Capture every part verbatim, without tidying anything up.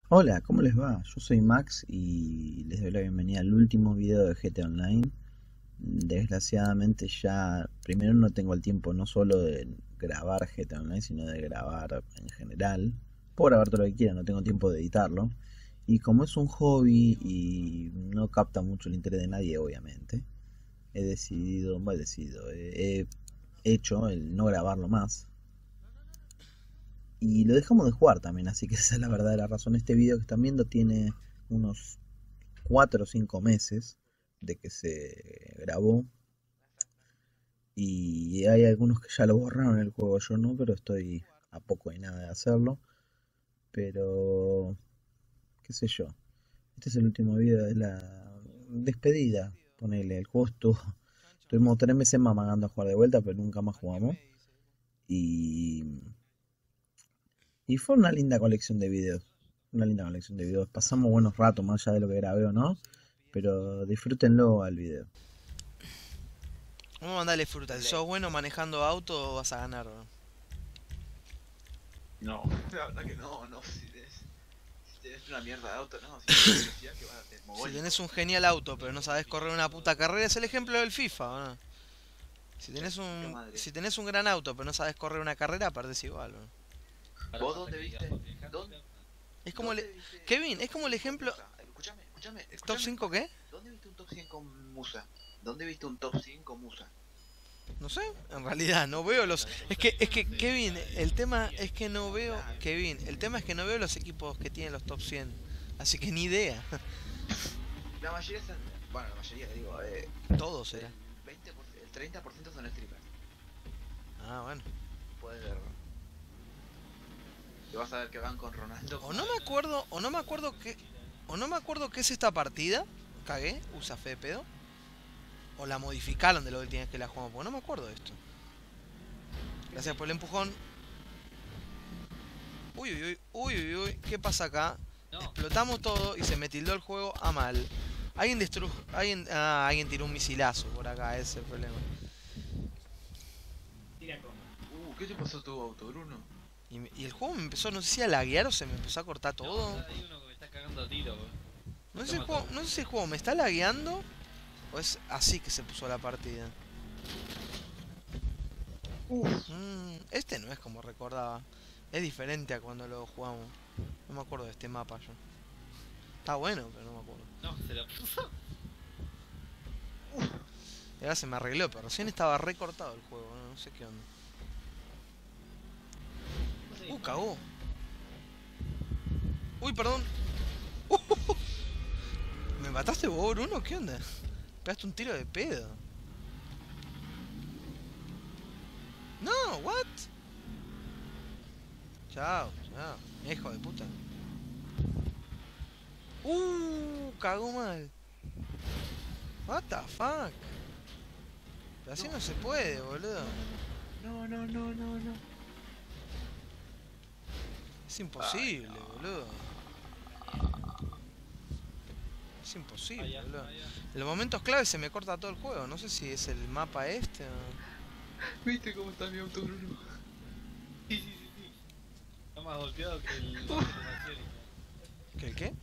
Hola, ¿cómo les va? Yo soy Max y les doy la bienvenida al último video de G T A Online. Desgraciadamente ya, primero no tengo el tiempo no solo de grabar G T A Online, sino de grabar en general. Puedo grabar todo lo que quiera, no tengo tiempo de editarlo. Y como es un hobby y no capta mucho el interés de nadie, obviamente, he decidido, bueno, he decidido, he he hecho el no grabarlo más. Y lo dejamos de jugar también, así que esa es la verdadera razón. Este video que están viendo tiene unos cuatro o cinco meses de que se grabó. Y hay algunos que ya lo borraron el juego, yo no, pero estoy a poco y nada de hacerlo. Pero, qué sé yo. Este es el último video de la despedida. Ponele, el juego estuvo... Estuvimos tres meses mamagando a jugar de vuelta, pero nunca más jugamos. Y Y fue una linda colección de videos. Una linda colección de videos. Pasamos buenos ratos, más allá de lo que grabé o no. Pero disfrútenlo al video. Vamos a mandarle fruta. Si sos bueno manejando auto, vas a ganar, bro. No, la verdad que no, no, si tenés, si tenés una mierda de auto, no, si tenés velocidad que vas a ser Si mogólico. tenés un genial auto, pero no sabés correr una puta carrera, es el ejemplo del FIFA, ¿no? Si La tenés puta un madre. si tenés un gran auto, pero no sabés correr una carrera, perdés igual, bro. ¿Vos dónde viste? ¿Dónde, Es como dónde le viste Kevin, es un como el top cien con ejemplo. Musa? Escuchame, escuchame, ¿Top escuchame. cinco qué? ¿Dónde viste un top cien con Musa? ¿Dónde viste un top cien con Musa? No sé, en realidad no veo los. Es que, es que, Kevin, el tema es que no veo. Kevin, el tema es que no veo los equipos que tienen los top cien. Así que ni idea. La mayoría son, bueno, la mayoría, digo, eh, Todos el era. veinte por ciento, el treinta por ciento son streamers. Ah, bueno. Puedes verlo. Y vas a ver que van con Ronaldo. O no me acuerdo, o no me acuerdo que. O no me acuerdo qué es esta partida. Cagué, usa fe de pedo. O la modificaron de lo última vez que la jugamos, porque no me acuerdo de esto. Gracias por el empujón. Uy, uy, uy, uy, uy, uy, ¿qué pasa acá? Explotamos todo y se me tildó el juego a mal. Alguien destruyó. Alguien, ah, alguien tiró un misilazo por acá, ese es el problema. Uh, ¿qué te pasó a tu auto, Bruno? Y, me- y el juego me empezó, no sé si a laguear o se me empezó a cortar todo. Hay uno que me está cagando a tiro, bro. No Me sé, si está el juego, matando. no sé si el juego me está lagueando o es así que se puso la partida. Mm, este no es como recordaba. Es diferente a cuando lo jugamos. No me acuerdo de este mapa yo. Está bueno, pero no me acuerdo. No, se la puso. Y ahora se me arregló, pero recién estaba recortado el juego, no, no sé qué onda. Uh, cagó. Uy, perdón. Uh, ¿Me mataste vos, Bruno? ¿Qué onda? Pegaste un tiro de pedo. No, what? Chao, chao. Hijo de puta. Uh, cagó mal. What the fuck. Pero así no se puede, boludo. No, no, no, no, no. Es imposible, Ay, no. boludo. Es imposible, Allá, boludo. allá. En los momentos clave se me corta todo el juego. No sé si es el mapa este o... ¿Viste cómo está mi auto, Bruno? Sí, sí, sí, sí. Está más golpeado que el que te Maciel. ¿Qué el qué?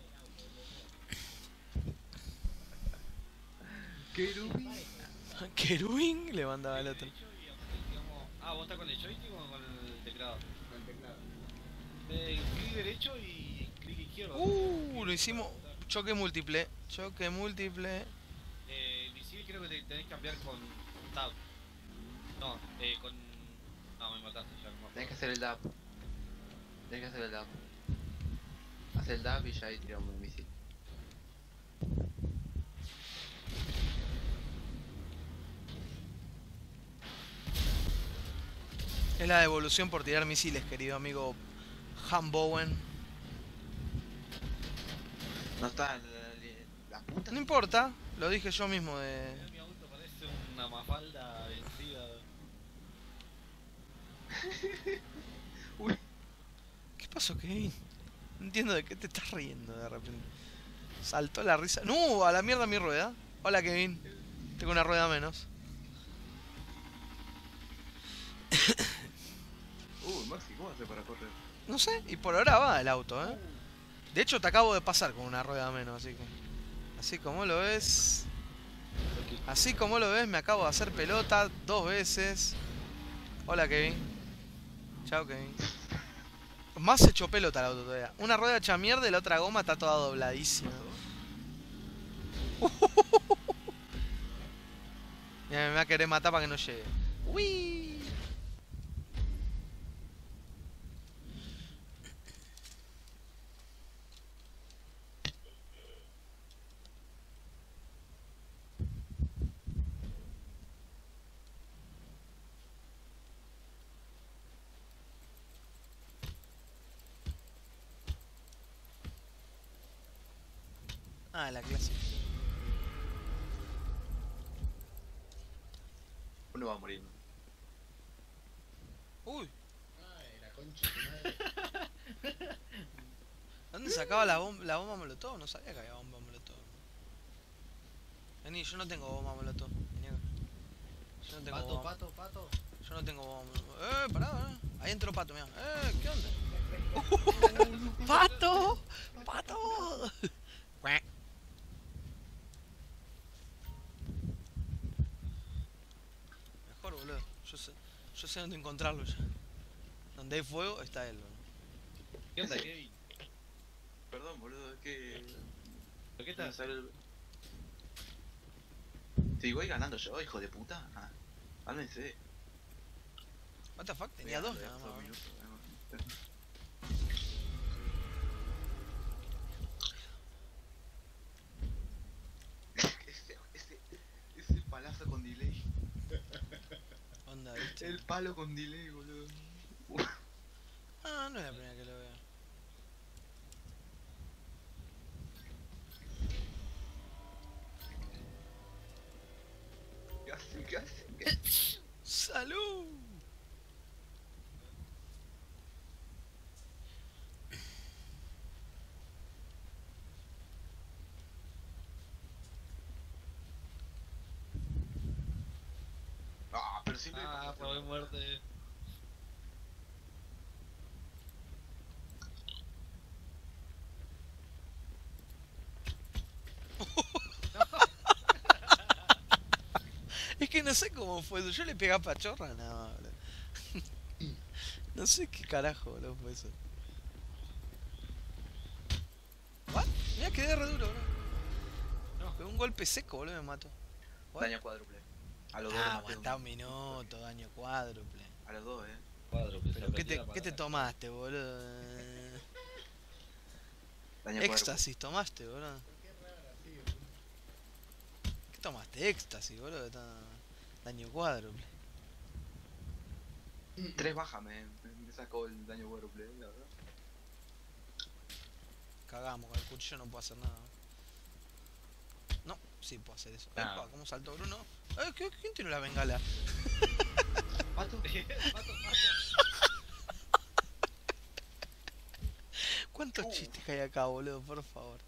Querubín. Kerwin le mandaba el otro. Digamos, ah, vos estás con el joystick o con el teclado. Con el teclado. Eh, clic derecho y clic izquierdo. Uh, lo hicimos. Choque múltiple. Choque múltiple. Eh, el misil creo que te tenés que cambiar con tab. No, eh, con... No, me mataste ya, no me Tenés que acuerdo. hacer el dab. Tenés que hacer el dab. Hacer el dab y ya ahí tiramos el misil. Es la devolución por tirar misiles, querido amigo Han Bowen. No está en la, la, la punta. No importa, lo dije yo mismo de... Mirá, mi auto parece una mafalda vencida. Uy. ¿Qué pasó, Kevin? No entiendo de qué te estás riendo de repente. Saltó la risa. ¡No! A la mierda mi rueda. Hola, Kevin. Tengo una rueda menos. Uh, Maxi, ¿cómo hace para correr? No sé, y por ahora va el auto, ¿eh? De hecho, te acabo de pasar con una rueda menos, así que... Así como lo ves... Así como lo ves, me acabo de hacer pelota dos veces. Hola, Kevin. Chao, Kevin. Más hecho pelota el auto todavía. Una rueda hecha mierda y la otra goma está toda dobladísima. Mira, me va a querer matar para que no llegue. ¡Uy! Ah, la clase. Uno va a morir. Uy, Ay, la concha de tu madre. ¿dónde sacaba la, bom la bomba molotov? No sabía que había bomba molotov. Vení, yo no tengo bomba molotov. Vení acá. Yo no tengo Pato, bomba. pato, pato. Yo no tengo bomba molotov. Eh, pará, pará. Ahí entró Pato, mira. Eh, ¿qué onda? ¡Pato! ¡Pato! Cuac. Mejor, boludo. Yo sé, yo sé dónde encontrarlo ya. Donde hay fuego está él, boludo. ¿Qué onda, Kevin? Perdón, boludo, es que... ¿Por qué no estás? sale el- ¿Te voy ganando yo, hijo de puta? Ah, cálmense. What the fuck, tenía dos nada más. Dos boludo. minutos, además. Ese, ese, ese palazo con delay. Onda, ¿viste? El palo con delay, boludo. Ah, no es la primera que lo veo. ¿Qué hace? ¿Qué hace? ¿Qué hace? ¡Salud! Ah, pero siempre... Ah, probé muerte. Es que no sé cómo fue eso. Yo le pegué a Pachorra, no, boludo. No sé qué carajo, boludo, fue eso. ¿What? Mira, quedé re duro, boludo. No. Fue un golpe seco, boludo, me mató. What? Daño cuádruple. A los dos. Ah, le maté aguantá un un- minuto, daño cuádruple. A los dos, eh. Cuadro, pues, Pero se ¿qué te, retira ¿qué te para- tomaste, boludo? Daño Éxtasis tomaste, boludo. Qué rara, sí, boludo. ¿Qué tomaste? Éxtasis, boludo. Está- Daño cuádruple. cuádruple. Tres bajas me, me, me sacó el daño cuádruple, la verdad. Cagamos, con el cuchillo no puedo hacer nada. No, sí puedo hacer eso. Ah. Epa, ¿cómo saltó Bruno? Eh, ¿qué- ¿Quién tiene la bengala? Pato. Pato, pato. ¿Cuántos Uh. chistes hay acá, boludo? Por favor.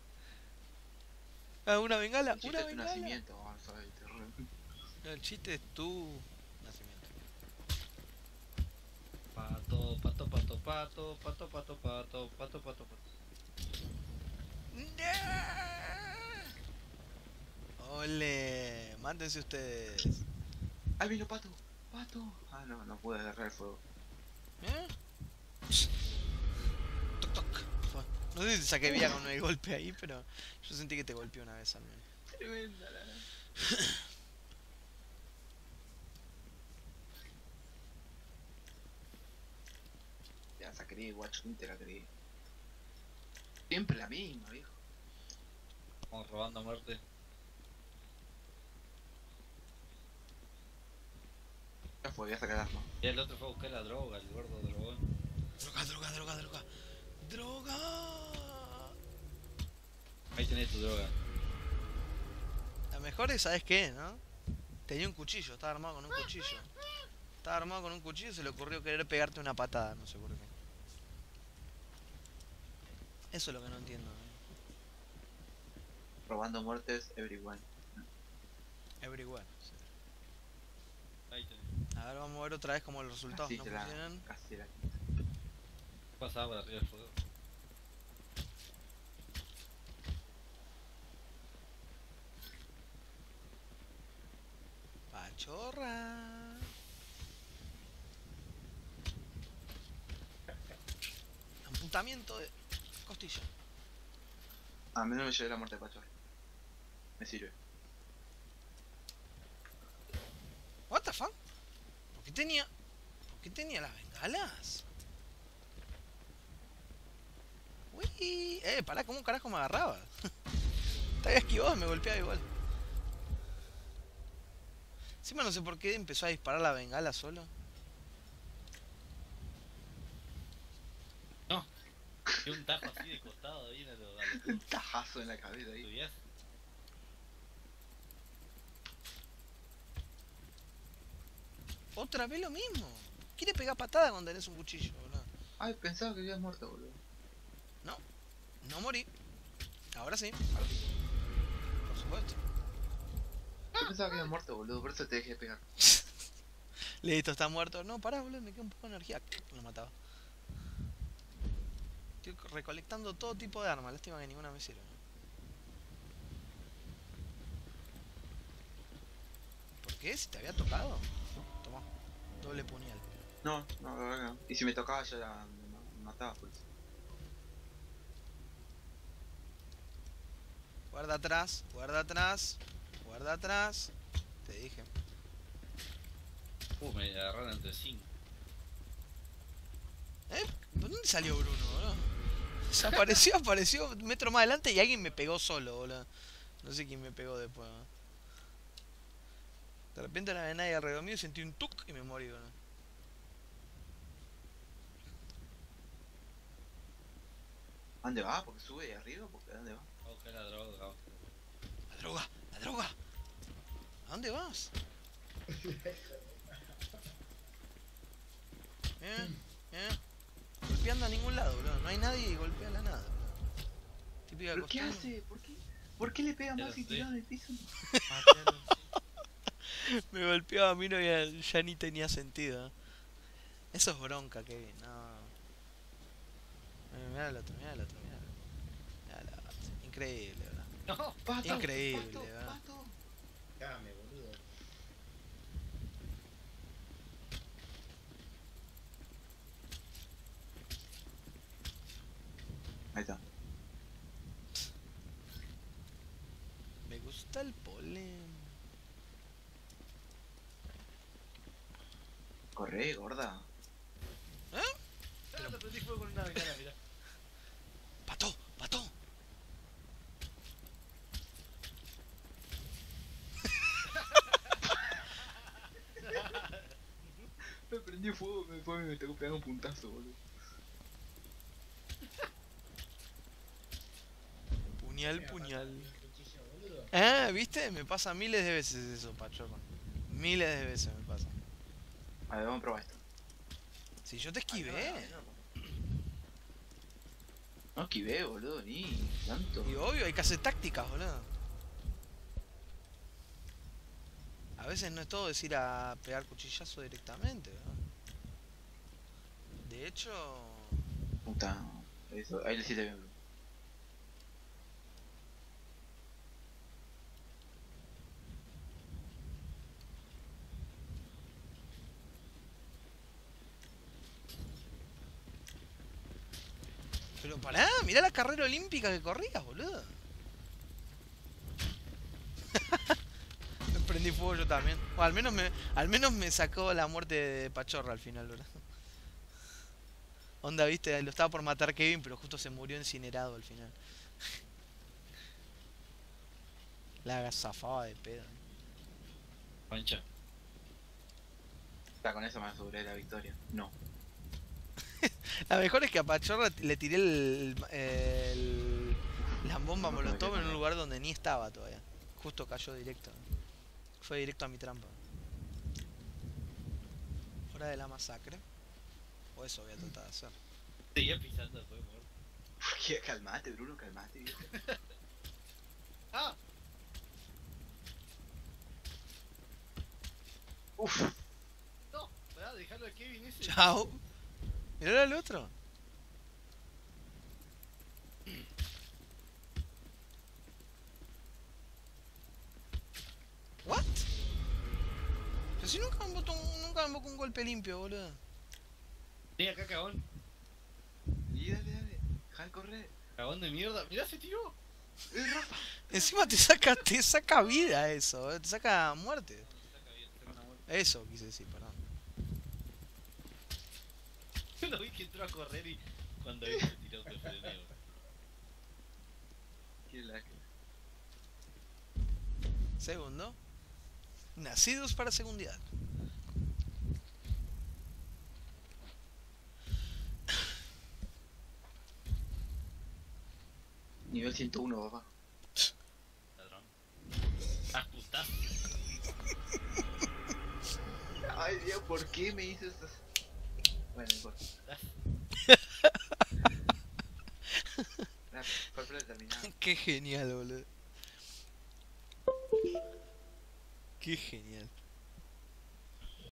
Ah, una bengala, Un chiste una de tu bengala. nacimiento, ah, sabes, terror. No, el chiste es tu nacimiento. Pato, pato, pato, pato, pato, pato, pato, pato, pato, pato. Ole, mántense ustedes. ¡Ahí vino Pato! ¡Pato! Ah, no, no pude agarrar el fuego. ¿Eh? Toc, toc. Fue. No sé si saqué vida con el golpe ahí, pero yo sentí que te golpeé una vez al menos. Tremenda la... Ya esa creí, guacho, ni te la creí. Siempre la misma, viejo. Vamos robando a muerte. Ya fue, voy a sacar arma. Y el otro fue a buscar la droga, el gordo drogón. Droga, droga, droga, droga. Droga. Ahí tenés tu droga. La mejor es, ¿sabes qué, no? Tenía un cuchillo, estaba armado con un cuchillo. Estaba armado con un cuchillo y se le ocurrió querer pegarte una patada, no sé por qué. Eso es lo que no entiendo. ¿eh? Robando muertes, everyone. Everywhere. sí. Ahí tenés. A ver, vamos a ver otra vez cómo los resultados Casi no te la... funcionan. Casi la... Pasaba por arriba del fuego. Pachorra. Amputamiento de costilla. A mí no me llevé la muerte de Pachorra. Me sirve. What the fuck? ¿Por qué tenía... ¿Por qué tenía las bengalas? Uy, eh, pará, ¿cómo carajo me agarraba? Te había esquivado y me golpeaba igual. Encima no sé por qué empezó a disparar la bengala solo. No. Y un tajo así de costado, bien a lo, a lo Un tajazo en la cabeza ahí. tuvias. Otra vez lo mismo. Quiere pegar patada cuando tenés un cuchillo, boludo. Ay, pensaba que habías muerto, boludo. No, no morí. Ahora sí, Ahora sí. por supuesto. Yo pensaba que habías muerto, boludo, por eso te dejé pegar. Listo, está muerto. No, pará, boludo, me queda un poco de energía. Lo mataba. Estoy recolectando todo tipo de armas. Lástima que ninguna me sirve. ¿Por qué? ¿Si te había tocado? Toma, doble puñal. No, no, la verdad que no. Y si me tocaba ya la, me, me mataba por eso. Guarda atrás, guarda atrás, guarda atrás. Te dije. Uh, me agarraron entre cinco. ¿Eh? ¿Por dónde salió Bruno, boludo? Desapareció, apareció un metro más adelante y alguien me pegó solo, boludo. No sé quién me pegó después. ¿No? De repente no había nadie alrededor mío y sentí un tuk y me morí, boludo. ¿A dónde va? ¿Porque sube ahí arriba? ¿Porque a dónde va? A buscar la droga. La droga, la droga. ¿A dónde vas? ¿Eh? ¿Eh? Golpeando a ningún lado, boludo. No hay nadie y golpea a la nada, boludo. Típica ¿Pero qué costumbre. hace? ¿Por qué? ¿Por qué le pega Ya más lo si sé. tirado en el piso? Me golpeaba a mí, no ya, ya ni tenía sentido. ¿Eh? Eso es bronca, Kevin. No. Eh, Mirá el otro, mirá el otro, mirá el otro. Mirá el otro. Increíble, ¿verdad? No, ¡Pato! Increíble, ¡Pato! ¿verdad? ¡Pato! Dame, boludo. Ahí está. Me gusta el polen. Corre, gorda. pero lo prendí fuego con una bengala, mirá. ¡Pato! ¡Pato! Me prendí fuego, me fue y me tocó pegar un puntazo, boludo. Puñal, Mira, puñal. pasa el cuchillo, boludo. Ah, ¿viste? Me pasa miles de veces eso, pachorra. Miles de veces me pasa. A ver, vamos a probar esto. Si yo te esquivé. No esquivé, boludo, ni tanto. Y obvio, hay que hacer tácticas, boludo. A veces no es todo decir a pegar cuchillazo directamente, ¿verdad? De hecho... Puta. Eso, ahí le hiciste bien, bro. Pero pará, mirá la carrera olímpica que corrías, boludo. Me prendí fuego yo también. O al menos me, al menos me sacó la muerte de Pachorra al final, ¿verdad? Onda, viste, lo estaba por matar Kevin, pero justo se murió incinerado al final. La zafaba de pedo. Pancha. Ya con eso me aseguré la victoria. No. La mejor es que a Pachorra le tiré el, el, la bomba No, no me molotov quedé en un nada. lugar donde ni estaba todavía. Justo cayó directo. Fue directo a mi trampa. Hora de la masacre. O eso voy a tratar de hacer. Seguía pisando después de muerto. ¿Por qué? Calmate, Bruno, calmate, viejo. ¡Ah! Uf. No, pará, dejalo a Kevin ese. Chao. Mirá al otro. What? si nunca me botó un, nunca me botó un golpe limpio, boludo. Vení acá, cagón. Y dale, dale. Deja de correr. Cagón de mierda. Mirá, se tiró. ¡Eh, Rafa! Encima te saca, te saca vida eso, eh, te saca muerte. No, te saca bien, te saca una vuelta. Eso quise decir, perdón. Yo lo vi que entró a correr y cuando vi que se tiró se frené. Qué lacra. Segundo. Nacidos para segundidad. Nivel ciento uno, papá. Ladrón. Ah, puta. Ay, Dios, ¿por qué me hizo estas? Bueno, no importa. Nah, fue predeterminado. Qué genial, boludo. Qué genial.